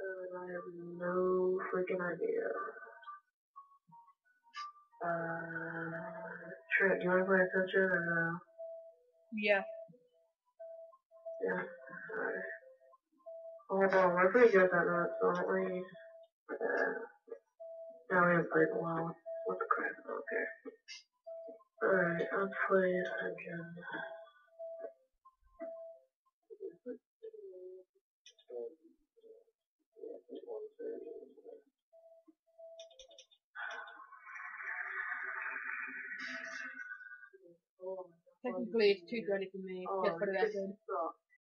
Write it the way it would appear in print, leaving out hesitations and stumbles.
I have no freaking idea. Trent, do you want to pay attention or no? Yeah. Yeah. Alright. Hold on, we're pretty good at that note, so don't we? Now we haven't played in a while. What the crap? I don't care. Alright, I'll play again. Technically, it's 2:30 for me. Just for the record.